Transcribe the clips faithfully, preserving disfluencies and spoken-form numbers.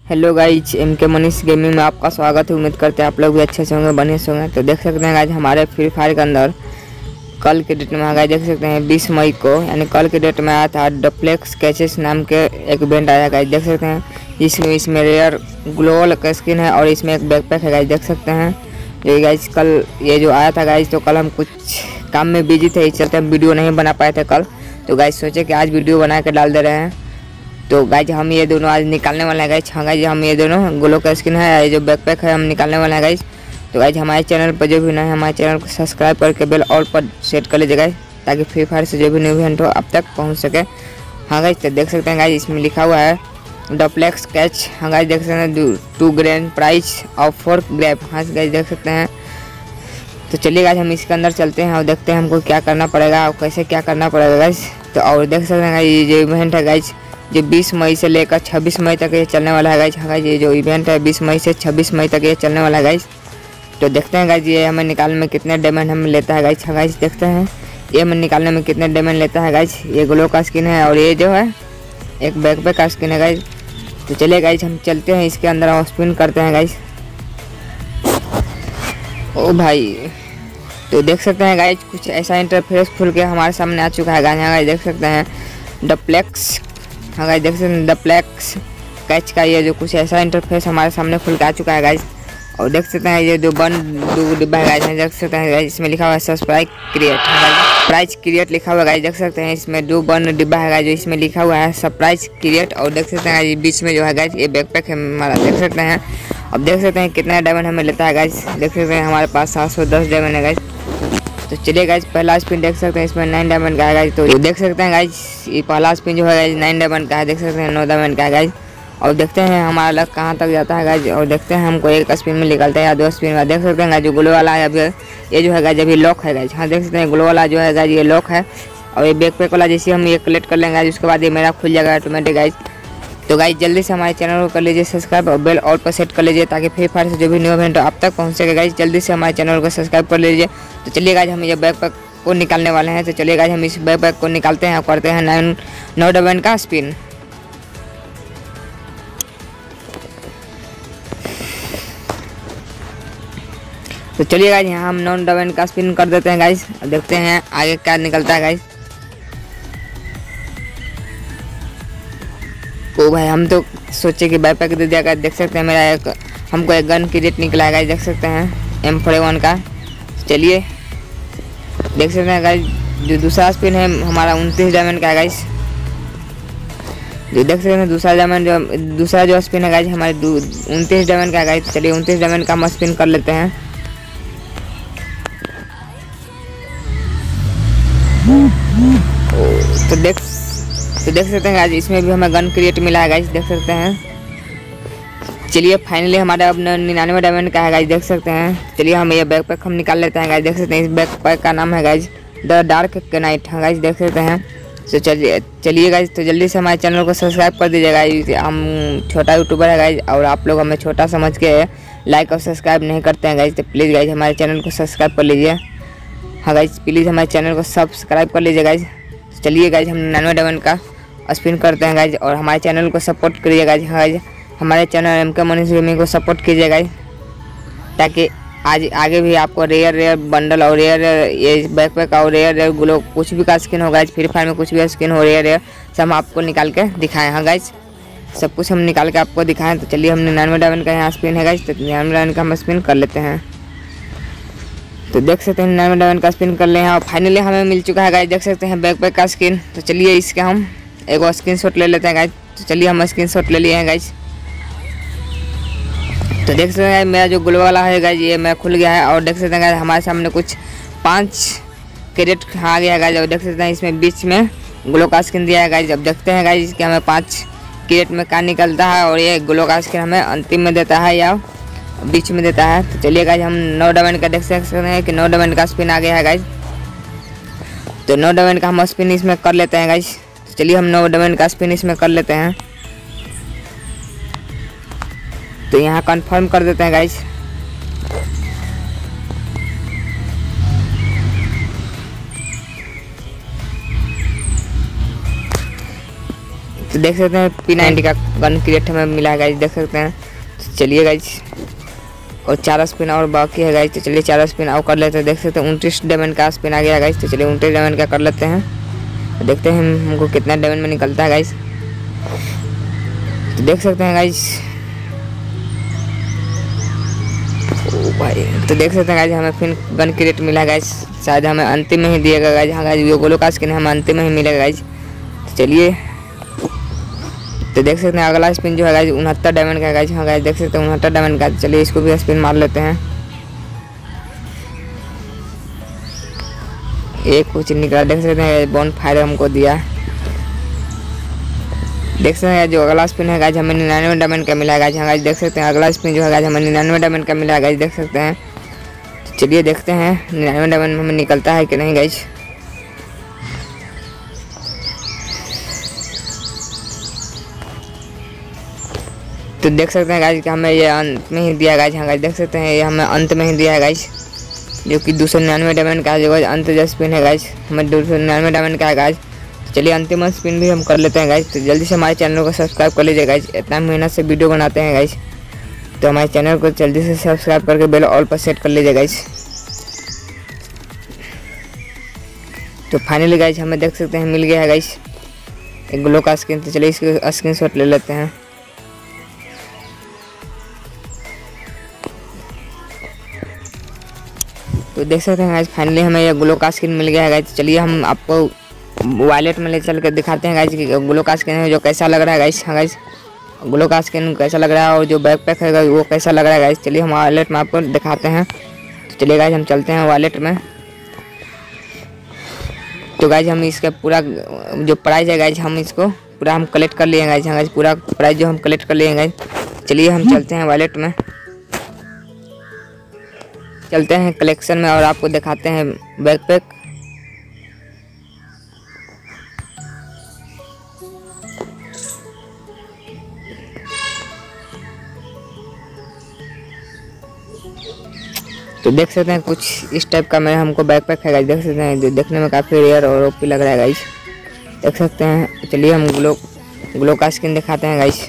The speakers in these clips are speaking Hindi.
Hello guys, M K Manish gaming में आपका स्वागत है। उम्मीद करते हैं आप लोग भी अच्छे से होंगे, बने से होंगे। तो देख सकते हैं गाइज हमारे फ्री फायर के अंदर कल के डेट में गाइज देख सकते हैं बीस मई को, यानी कल के डेट में आया था डुप्लेक्स कैचेस नाम के एक इवेंट आया गाइज देख सकते हैं। इसमें इसमें रेयर ग्लोबल का स्किन है और इसमें एक बैकपैक है गाइज देख सकते हैं। ये गाइज कल ये जो आया था गाइज, तो कल हम कुछ काम में बिजी थे, इस चलते हम वीडियो नहीं बना पाए थे कल। तो गाइज सोचे कि आज वीडियो बना के डाल दे रहे हैं। तो गाइज हम ये दोनों आज निकालने वाले हैं गाइज। हाँ गाइज हम ये दोनों ग्लो का स्किन है, ये जो बैकपैक है हम निकालने वाले हैं गाइज। तो गाइज हमारे चैनल पर जो भी नए हमारे चैनल को सब्सक्राइब करके बेल ऑल पर सेट कर लीजिए गाइज, ताकि फ्री फायर से जो भी न्यू इवेंट हो अब तक पहुंच सके। हाँ गाइज तो देख सकते हैं गाइज इसमें लिखा हुआ है डुप्लेक्स कैच। हाँ गाइज देख सकते हैं two grand prize of four grab. हाँ गाइज देख सकते हैं। तो चलिए गाइज हम इसके अंदर चलते हैं और देखते हैं हमको क्या करना पड़ेगा और कैसे क्या करना पड़ेगा गाइज। तो और देख सकते हैं गाइज ये जो इवेंट है गाइज जो बीस मई से लेकर छब्बीस मई तक ये चलने वाला है गाइज। हाँ गाइज ये जो इवेंट है बीस मई से छब्बीस मई तक ये चलने वाला है गाइज। तो देखते हैं गाइज ये हमें निकालने में कितने डायमंड हमें लेता है गाइज। हाँ गाइज देखते हैं ये हमें निकालने में कितने डायमंड लेता है गाइज। ये ग्लो का स्किन है और ये जो है एक बैकपैक का स्किन है गाइज। तो चलिए गाइज हम चलते हैं इसके अंदर और स्पिन करते हैं गाइज। ओ भाई तो देख सकते हैं गाइज कुछ ऐसा इंटरफेस खुल के हमारे सामने आ चुका है गाइज। हाँ गाइज देख सकते हैं डुप्लेक्स। हाँ गाइज देख सकते हैं डुप्लेक्स कैच का ये जो कुछ ऐसा इंटरफेस हमारे सामने खुल के आ चुका है गाइज। और देख सकते हैं ये जो वन दो डिब्बा है गाइज, देख सकते हैं गाइज इसमें लिखा हुआ है सब्सक्राइब क्रिएट। प्राइज क्रिएट लिखा हुआ है गाइज देख सकते हैं। इसमें दो वन डिब्बा है गाइज जो इसमें लिखा हुआ है सरप्राइज क्रिएट। और देख सकते हैं ये बीच में जो है गाइज ये बैकपैक है हमारा देख सकते हैं। अब देख सकते हैं कितना डायमंड हमें लेता है गाइज। देख सकते हैं हमारे पास सात सौ दस डायमंड है गाइज। तो चलिए गाइज पहला स्पिन देख सकते हैं इसमें नाइन डायमंड का है गाइज। तो देख सकते हैं गाइज ये पहला स्पिन जो है गाइज नाइन डायमंड का है देख सकते हैं, नौ डायमंड का है गाइज। और देखते हैं हमारा लक कहाँ तक जाता है गाइज। और देखते हैं हमको एक स्पिन में निकलता है या दो स्पिन में। देख सकते हैं गाइज जो ग्लो वाला है अभी ये जो है गाइज अभी लॉक है गाइज। हाँ देख सकते हैं ग्लो वाला जो है गाइज ये लॉक है। और ये बैकपैक वाला जैसे हम ये कलेक्ट कर लेंगे उसके बाद ये मेरा खुल जाएगा ऑटोमेटिक गाइज। तो गाइज जल्दी से हमारे चैनल को कर लीजिए सब्सक्राइब और बेल ऑल पर सेट कर लीजिए, ताकि फ्री फायर से जो भी न्यू इवेंट आप तक पहुँच सके गाइज। जल्दी से हमारे चैनल को सब्सक्राइब कर लीजिए। तो चलिए गाइज हम ये बैकपैक को निकालने वाले हैं। तो चलिए गाइज हम इस बैकपैक को निकालते हैं और करते हैं नाइन नौ डायमंड का स्पिन। तो चलिए गाइज यहाँ हम नौ डायमंड का स्पिन कर देते हैं गाइज। देखते हैं आगे क्या निकलता है गाइज। ओ भाई हम तो सोचे कि बैकपैक दे दिया गाइज। देख सकते हैं मेरा एक हमको एक गन की रेट निकला है गाइज देख सकते हैं एम फोर्टी वन का। चलिए देख सकते हैं गाइज जो दूसरा स्पिन है हमारा उनतीस डायमंड का है गाइज। जो देख सकते हैं दूसरा डायमंड जो दूसरा जो स्पिन है गाइज हमारे उनतीस डायमंड का है गाइज। चलिए उनतीस डायमंड का हम स्पिन कर लेते हैं। तो देख तो देख सकते हैं गाइज इसमें भी हमें गन क्रिएट मिला है गाइज देख सकते हैं। चलिए फाइनली हमारा अब निन्यानवे डायमंड का है गाइज देख सकते हैं। चलिए हम ये बैकपैक हम निकाल लेते हैं गाइज। देख सकते हैं इस बैकपैक का नाम है गाइज द डार्क नाइट। हाँ गाइज देख सकते हैं। तो चलिए चलिए गाइज तो जल्दी से हमारे चैनल को सब्सक्राइब कर दीजिए गाइज। हम छोटा यूट्यूबर है गाइज और आप लोग हमें छोटा समझ के लाइक और सब्सक्राइब नहीं करते हैं गाइज। तो प्लीज़ गाइज हमारे चैनल को सब्सक्राइब कर लीजिए। हाँ गाइज प्लीज़ हमारे चैनल को सब्सक्राइब कर लीजिए गाइज। चलिए गाइज हम निन्यानवे डायमंड का स्पिन करते हैं गाइज और हमारे चैनल को सपोर्ट करिए गाइज। हाँ गाइज हमारे channel M K Manish gaming को सपोर्ट कीजिए गाइज, ताकि आज आगे भी आपको रेयर रेयर बंडल और रेयर ये बैकपैक और रेयर रेयर ग्लो कुछ भी का स्किन हो गाइज, फ्री फायर में कुछ भी स्किन हो रेयर रेयर सब हम आपको निकाल के दिखाएं। हाँ गाइज सब कुछ हम निकाल के आपको दिखाएं। तो चलिए हम निन्यानवे डायमंड का यहाँ स्पिन है गाइज। तो निन्यानवे डायमंड का हम स्पिन कर लेते हैं। तो देख सकते हैं निन्यानवे डायमंड का स्पिन कर ले हैं और फाइनली हमें मिल चुका है गाइज देख सकते हैं बैकपैक का स्किन। तो चलिए इसके हम एक और स्क्रीन शॉट ले लेते हैं गाइज। तो चलिए हम स्क्रीन शॉट ले लिए हैं गाइज। तो देख सकते हैं मेरा जो ग्लो वाला है गाइज ये मेरा खुल गया है। और देख सकते हैं गाइज हमारे सामने कुछ पाँच कैरेट आ गया है गाइज। और देख सकते हैं इसमें बीच में ग्लो का स्किन दिया है गाइज। अब देखते हैं गाइज कि हमें पाँच कैरेट में क्या निकलता है और ये ग्लो का स्किन हमें अंतिम में देता है या बीच में देता है। तो चलिए गाइज हम नौ डायमंड का देख सकते हैं कि नौ डायमंड का स्पिन आ गया है गाइज। तो नौ डायमंड का हम स्पिन इसमें कर लेते हैं गाइज। तो चलिए हम नौ डायमंड का स्पिन इसमें कर लेते हैं। तो यहाँ कंफर्म कर देते हैं गाइज। तो देख सकते हैं पी नाइन्टी का गन क्रेट हमें मिला है गाइज, देख सकते हैं। तो चलिए गाइज, और चार स्पिन और बाकी है गाइज, तो चलिए चार स्पिन और कर लेते हैं। देख सकते हैं उनतीस डायमंड का स्पिन आ गया गाइज, तो चलिए उनतीस डायमंड का कर लेते हैं, तो देखते हैं हमको कितना डायमंड में निकलता है गाइज। तो देख सकते हैं गाइज, ओ भाई, तो देख सकते हैं गाइज हमें फिर गन क्रेट मिला है गाइज, शायद हमें अंतिम में ही दिएगा गाइज। हाँ गाइज, ये गोलो का स्किन हमें अंतिम में ही मिलेगा गाइज। तो चलिए, तो देख सकते हैं अगला स्पिन जो है गाइज उनहत्तर डायमंड का है गाइज। हाँ गाइज, देख सकते हैं उनहत्तर डायमंड का। चलिए इसको भी स्पिन मार लेते हैं, एक कुछ निकला। देख सकते हैं बॉन फायर हमको दिया। देख सकते हैं जो अगला स्पिन है गाइज हमें निन्यानवे डायमंड का मिला है गाइज। हाँ गाइज, देख सकते हैं अगला स्पिन जो है गाइज हमें निन्यानवे डायमंड का मिला है गाइज, देख सकते हैं। तो चलिए देखते हैं निन्यानवे डायमंड हमें निकलता है कि नहीं गाइज। तो देख सकते हैं गाइज कि हमें ये अंत में ही दिया गाइज। हाँ गाइज, देख सकते हैं ये हमें अंत में ही दिया है गाइज, जो कि दो सौ निन्यानवे डायमंड का है। जो अंत जो स्पिन है गाइज हमें दो सौ निन्यानवे डायमंड का है गाइज। तो चलिए अंतिम स्पिन भी हम कर लेते हैं गाइज। तो जल्दी से हमारे चैनल को सब्सक्राइब कर लीजिए गाइज, इतना मेहनत से वीडियो बनाते हैं गाइज, तो हमारे चैनल को जल्दी से सब्सक्राइब करके बेल ऑल पर सेट कर लीजिए गाइज। तो फाइनली गाइज हमें देख सकते हैं मिल गया है गाइज एक ग्लो का स्किन। तो चलिए इसके स्क्रीन शॉट ले लेते हैं। तो देख सकते हैं गाइज फाइनली हमें ये ग्लो का स्किन मिल गया है गाइज। चलिए हम आपको वॉलेट में ले चल कर दिखाते हैं गाइज कि ग्लो का स्किन है जो कैसा लग रहा है गाइज। हाँ गाइज, ग्लो का स्किन कैसा लग रहा है और जो बैकपैक है गाइज वो कैसा लग रहा है गाइज। चलिए हम वॉलेट में आपको दिखाते हैं। तो चलिए गाइज हम चलते हैं वॉलेट में। तो गाइज हम इसका पूरा जो प्राइस है गाइज हम इसको पूरा हम कलेक्ट कर लिए गाइज। हाँ गाइज, पूरा प्राइस जो हम कलेक्ट कर लिए गाइज। चलिए हम चलते हैं वॉलेट में, चलते हैं कलेक्शन में और आपको दिखाते हैं बैकपैक। तो देख सकते हैं कुछ इस टाइप का मेरा हमको बैकपैक है गाइस, देख सकते हैं जो देखने में काफ़ी रेयर और ओपी लग रहा है गाइस, देख सकते हैं। चलिए हम ग्लो ग्लो का स्किन दिखाते हैं गाइस।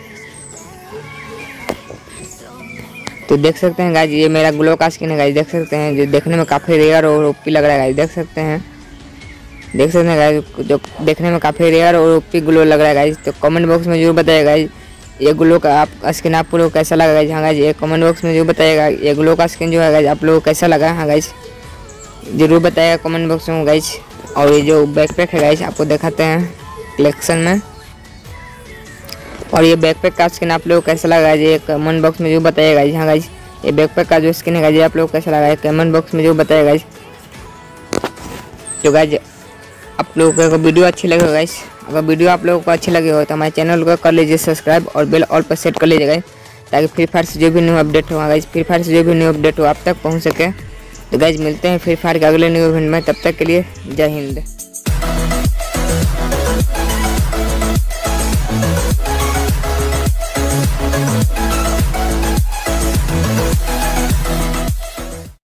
तो देख सकते हैं गाइस ये मेरा ग्लो का स्किन है गाइस, देख सकते हैं जो देखने में काफ़ी रेयर और ओपी लग रहा है गाइस, देख सकते हैं देख सकते हैं गाइस जो देखने में काफ़ी रेयर और ओपी ग्लो लग रहा है गाइस। तो कमेंट बॉक्स में जरूर बताइएगा गाइस ये ग्लो का आप स्किन आप लोग कैसा लगा गाइस। हाँ गाइस ये कमेंट बॉक्स में जरूर बताइएगा ये ग्लो का स्किन जो है गाइस आप लोगों को कैसा लगा। हाँ गाइस जरूर बताइएगा कमेंट बॉक्स में गाइस। और ये जो बैकपैक है गाइस आपको दिखाते हैं कलेक्शन में, और ये बैकपैक का स्किन आप लोग को कैसा लगा गाइस ये कमेंट बॉक्स में जरूर बताइएगा गाइस। हाँ गाइस ये बैकपैक का जो स्किन है गाइस आप लोग को कैसा लगा है कमेंट बॉक्स में जरूर बताइएगा गाइस। तो गाइस आप लोगों को वीडियो अच्छी लगे गाइस, अगर वीडियो आप लोगों को अच्छी लगे हो तो हमारे चैनल को कर लीजिए सब्सक्राइब और बेल ऑल पर सेट कर लीजिए गाइस, ताकि फ्री फायर से जो भी न्यू अपडेट होगा गाइस फ्री फायर से जो भी न्यू अपडेट हो आप तक पहुंच सके। तो गाइस मिलते हैं फ्री फायर के अगले न्यू इवेंट में, तब तक के लिए जय हिंद।